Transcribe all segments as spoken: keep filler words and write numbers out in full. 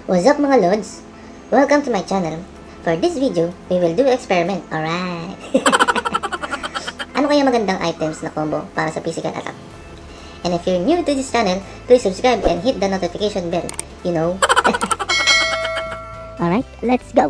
What's up mga lods? Welcome to my channel. For this video, we will do experiment. Alright. Ano kaya magandang items na combo para sa physical attack? And if you're new to this channel, please subscribe and hit the notification bell. You know? Alright, let's go!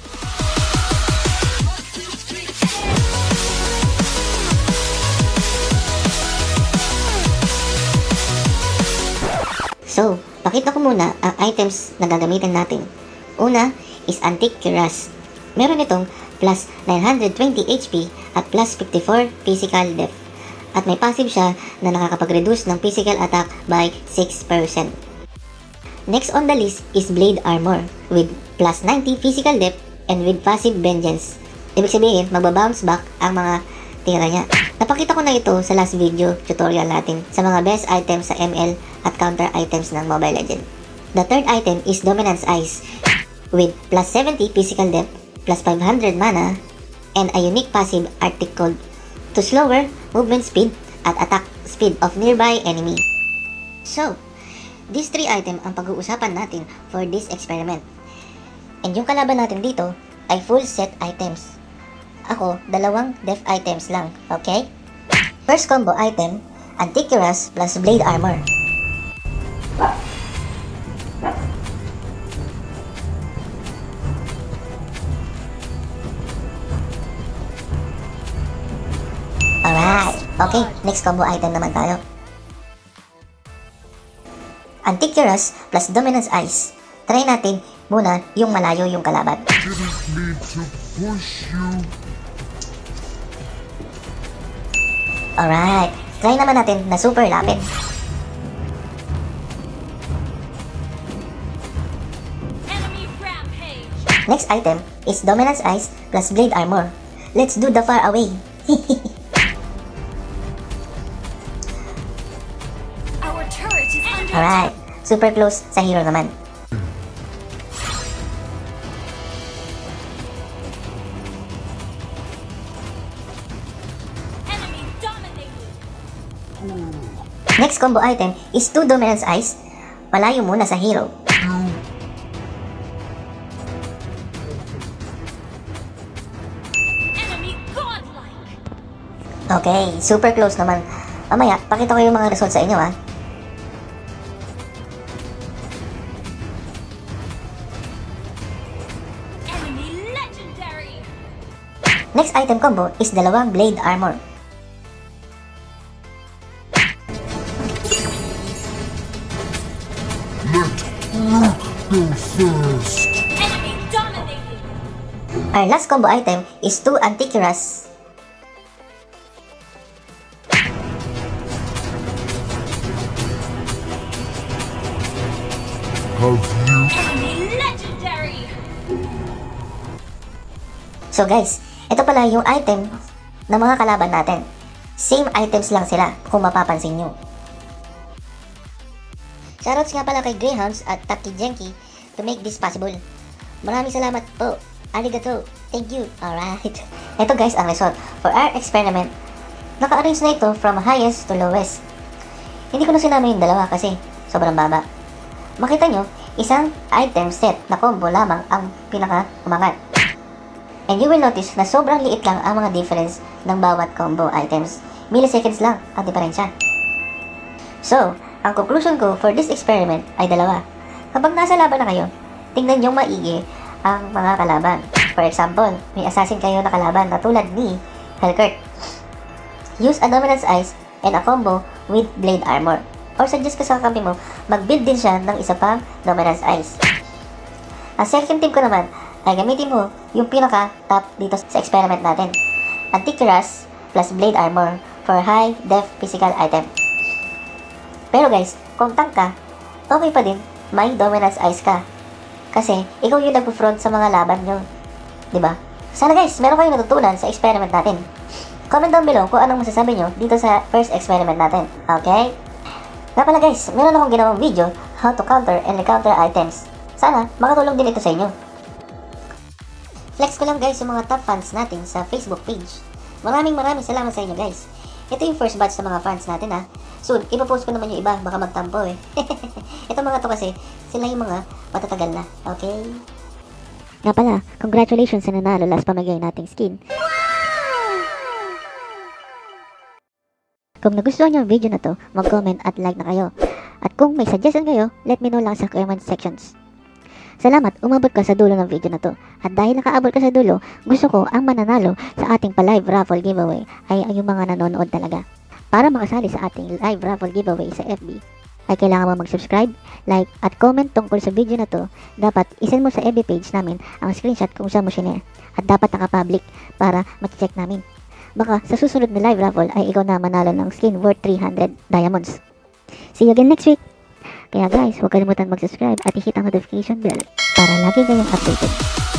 So, pakita ko muna ang items na gagamitin natin. Una is Antique Cuirass. Meron itong plus nine hundred twenty H P at plus fifty-four physical def. At may passive siya na nakakapag-reduce ng physical attack by six percent. Next on the list is Blade Armor with plus ninety physical def and with passive Vengeance. Ibig sabihin, magbabounce back ang mga tira niya. Napakita ko na ito sa last video tutorial natin sa mga best items sa M L at counter items ng Mobile Legends. The third item is Dominance Ice with plus seventy physical depth, plus five hundred mana, and a unique passive Arctic Cold to slower movement speed at attack speed of nearby enemy. So, these three items ang pag-uusapan natin for this experiment. And yung kalaban natin dito ay full set items. Ako, dalawang def items lang, okay? First combo item, Antique Cuirass plus Blade Armor. Alright, okay, next combo item naman tayo. Antique Cuirass plus Dominance Ice. Try natin muna yung malayo yung kalaban. Didn't need to push you. Alright, try naman natin na super lapit. Enemy rampage. Next item is Dominance Ice plus Blade Armor. Let's do the far away. Our turret is under Alright, super close sa hero naman. enemy dominated. Next combo item is two Dominance Ice. Malayo muna sa hero. Enemy godlike. Okay, super close naman. Mamaya, pakita ko yung mga results sa inyo ha. Enemy legendary. Next item combo is dalawang Blade Armor. Let Rook go first. Enemy dominated. Our last combo item is two Antique Cuirass. Have you? Enemy legendary. So guys, ito pala yung item ng mga kalaban natin. Same items lang sila kung mapapansin nyo. Shoutouts nga pala kay Greyhounds at Taki Jenki to make this possible. Maraming salamat po. Arigato. Thank you. Alright. Ito guys ang result for our experiment. Naka-arrange na ito from highest to lowest. Hindi ko na sinama yung dalawa kasi sobrang baba. Makita nyo, isang item set na combo lamang ang pinaka-umangat. And you will notice na sobrang liit lang ang mga difference ng bawat combo items. Milliseconds lang ang diferensya. So, ang conclusion ko for this experiment ay dalawa. Kapag nasa laban na kayo, tingnan nyo maigi ang mga kalaban. For example, may assassin kayo na kalaban na tulad ni Helkurt. Use a Dominance Ice and a combo with Blade Armor. Or suggest ko sa kampi mo, mag-build din siya ng isa pang Dominance Ice. Ang second tip ko naman ay gamitin mo yung pinaka-top dito sa experiment natin. Antique Cuirass plus Blade Armor for high def physical item. Pero guys, kung tank ka, okay pa din may Dominance Ice ka. Kasi ikaw yung nag-front sa mga laban nyo. Diba? Sana guys, meron kayong natutunan sa experiment natin. Comment down below kung anong masasabi nyo dito sa first experiment natin. Okay? Nga pala guys, meron akong ginawang video how to counter and recounter items. Sana makatulong din ito sa inyo. Flex ko lang guys yung mga top fans natin sa Facebook page. Maraming maraming salamat sa inyo guys. Ito yung first batch sa mga fans natin ha. soon, ipopost ko naman yung iba, baka magtampo eh. Ito mga to kasi, sila yung mga matatagal na, okay? Nga pala, congratulations sa nanalo last pamigay nating skin. Kung nagustuhan niyo ang video na to, mag-comment at like na kayo. At kung may suggestion kayo, let me know lang sa comment sections. Salamat, umabot ka sa dulo ng video na to. At dahil nakaabot ka sa dulo, gusto ko ang mananalo sa ating pa-live raffle giveaway ay yung mga nanonood talaga. Para makasali sa ating live raffle giveaway sa F B, ay kailangan mo mag-subscribe, like, at comment tungkol sa video na to. Dapat isend mo sa F B page namin ang screenshot kung saan mo sinare. At dapat naka-public para ma-check namin. Baka sa susunod na live raffle ay ikaw na manalo ng skin worth three hundred diamonds. See you again next week! Kaya guys, huwag kalimutan mag-subscribe at i-hit ang notification bell para lagi kayong updated.